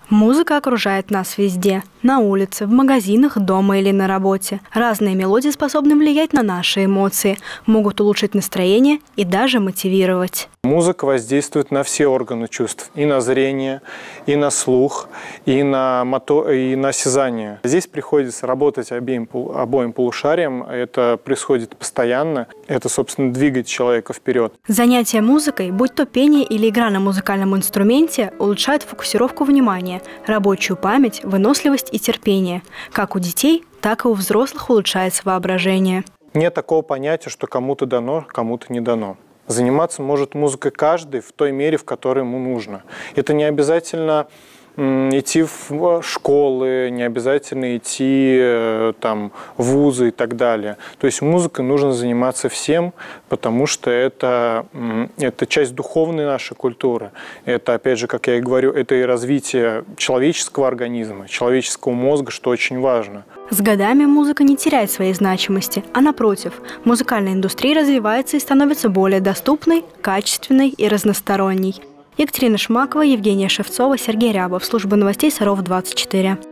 Музыка окружает нас везде – на улице, в магазинах, дома или на работе. Разные мелодии способны влиять на наши эмоции, могут улучшить настроение и даже мотивировать. Музыка воздействует на все органы чувств – и на зрение, и на слух, и на осязание. Здесь приходится работать обоим полушариям, это происходит постоянно, это, собственно, двигает человека вперед. Занятия музыкой, будь то пение или игра на музыкальном инструменте, улучшают фокусировку внимания, рабочую память, выносливость и терпение. Как у детей, так и у взрослых улучшается воображение. Нет такого понятия, что кому-то дано, кому-то не дано. Заниматься может музыкой каждый в той мере, в которой ему нужно. Это не обязательно идти в школы, не обязательно идти там, в вузы и так далее. То есть музыкой нужно заниматься всем, потому что это часть духовной нашей культуры. Это, опять же, как я и говорю, это и развитие человеческого организма, человеческого мозга, что очень важно. С годами музыка не теряет своей значимости, а напротив, музыкальная индустрия развивается и становится более доступной, качественной и разносторонней. Екатерина Шмакова, Евгения Шевцова, Сергей Рябов. Служба новостей Саров 24.